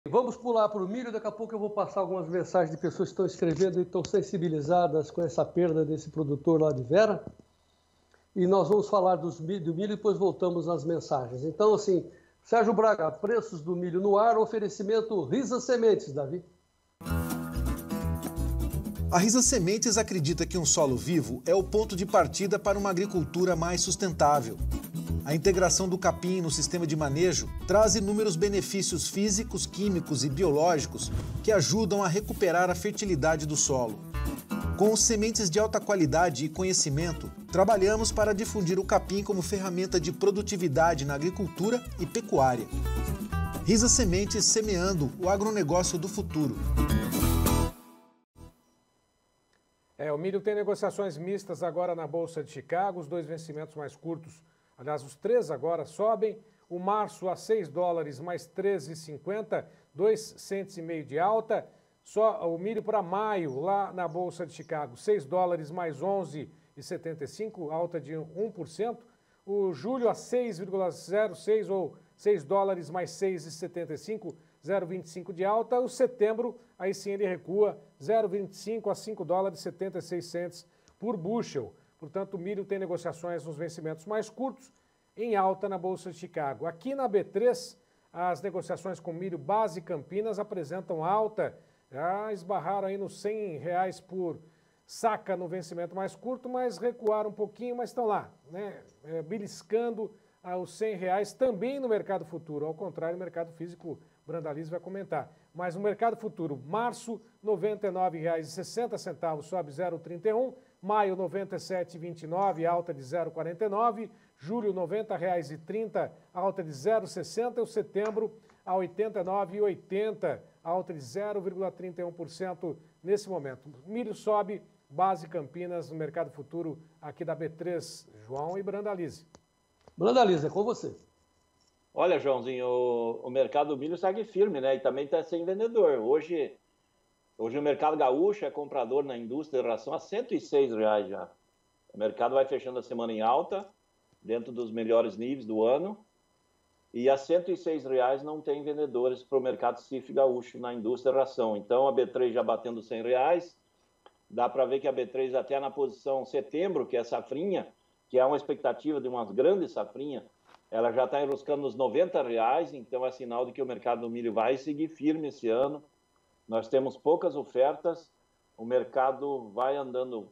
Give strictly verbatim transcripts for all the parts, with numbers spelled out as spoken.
Vamos pular para o milho, daqui a pouco eu vou passar algumas mensagens de pessoas que estão escrevendo e estão sensibilizadas com essa perda desse produtor lá de Vera. E nós vamos falar dos milho, do milho e depois voltamos às mensagens. Então, assim, Sérgio Braga, preços do milho no ar, oferecimento Risa Sementes, Davi. A Risa Sementes acredita que um solo vivo é o ponto de partida para uma agricultura mais sustentável. A integração do capim no sistema de manejo traz inúmeros benefícios físicos, químicos e biológicos que ajudam a recuperar a fertilidade do solo. Com sementes de alta qualidade e conhecimento, trabalhamos para difundir o capim como ferramenta de produtividade na agricultura e pecuária. Risa Sementes, semeando o agronegócio do futuro. É, o milho tem negociações mistas agora na Bolsa de Chicago, os dois vencimentos mais curtos. Aliás, os três agora sobem, o março a seis dólares mais treze reais e cinquenta, dois centos e meio de alta. Só o milho para maio, lá na Bolsa de Chicago, seis dólares mais onze reais e setenta e cinco, alta de um por cento. O julho a seis vírgula zero seis ou seis dólares mais seis reais e setenta e cinco, zero vírgula vinte e cinco de alta. O setembro, aí sim ele recua, zero vírgula vinte e cinco a cinco dólares e setenta e seis centos por bushel. Portanto, o milho tem negociações nos vencimentos mais curtos, em alta na Bolsa de Chicago. Aqui na B três, as negociações com milho base Campinas apresentam alta, já esbarraram aí nos cem reais por saca no vencimento mais curto, mas recuaram um pouquinho, mas estão lá, né, é, beliscando aos cem reais também no mercado futuro. Ao contrário, o mercado físico, Brandalize vai comentar. Mas no mercado futuro, março, noventa e nove reais e sessenta centavos, sobe zero vírgula trinta e um, maio, noventa e sete reais e vinte e nove, alta de zero vírgula quarenta e nove, julho, noventa reais e trinta, alta de zero vírgula sessenta, e o setembro a oitenta e nove reais e oitenta, alta de zero vírgula trinta e um por cento nesse momento. Milho sobe, base Campinas, no mercado futuro aqui da B três, João e Brandalize. Brandalize, é com você. Olha, Joãozinho, o, o mercado do milho segue firme, né? E também está sem vendedor. Hoje, hoje o mercado gaúcho é comprador na indústria de ração a cento e seis reais já. O mercado vai fechando a semana em alta, dentro dos melhores níveis do ano. E a cento e seis reais não tem vendedores para o mercado C I F gaúcho na indústria de ração. Então a B três já batendo cem reais. Dá para ver que a B três até na posição setembro, que é safrinha, que é uma expectativa de uma grande safrinha, ela já está enroscando nos noventa reais, então é sinal de que o mercado do milho vai seguir firme esse ano. Nós temos poucas ofertas, o mercado vai andando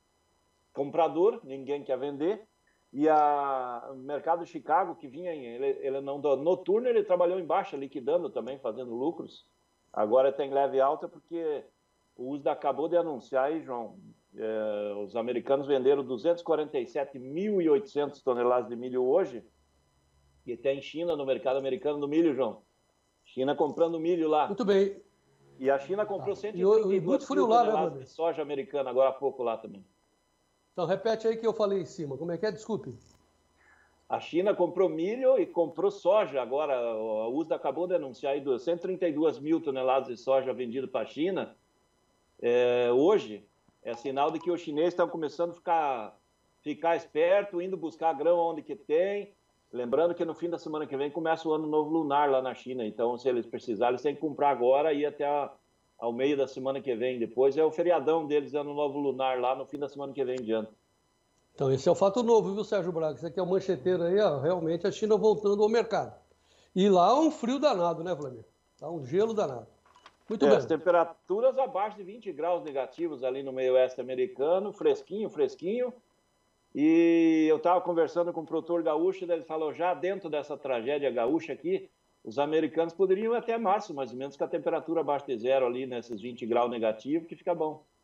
comprador, ninguém quer vender, e a, o mercado Chicago, que vinha, em, ele, ele não noturno, ele trabalhou em baixa, liquidando também, fazendo lucros. Agora tem leve alta porque o U S D A acabou de anunciar aí, João, é, os americanos venderam duzentos e quarenta e sete mil e oitocentas toneladas de milho hoje, e tem China no mercado americano do milho, João. China comprando milho lá. Muito bem. E a China comprou cento e trinta trinta e duas mil toneladas de soja americana agora há pouco lá também. Então repete aí que eu falei em cima. Como é que é? Desculpe. A China comprou milho e comprou soja. Agora a U S D A acabou de anunciar aí cento e trinta e duas mil toneladas de soja vendido para a China. É, hoje é sinal de que os chineses estão começando a ficar, ficar esperto, indo buscar grão onde que tem. Lembrando que no fim da semana que vem começa o ano novo lunar lá na China, então se eles precisarem, eles têm que comprar agora e ir até a, ao meio da semana que vem. Depois é o feriadão deles, ano novo lunar lá no fim da semana que vem em diante. Então esse é o fato novo, viu, Sérgio Braga? Isso aqui é o mancheteiro aí, ó, realmente a China voltando ao mercado. E lá um frio danado, né, Flamengo? Tá um gelo danado. Muito é, bem. As temperaturas abaixo de vinte graus negativos ali no meio oeste americano, fresquinho, fresquinho. E eu estava conversando com o produtor gaúcho, ele falou, já dentro dessa tragédia gaúcha aqui, os americanos poderiam ir até março, mais ou menos, com a temperatura abaixo de zero ali, nesses vinte graus negativos, que fica bom.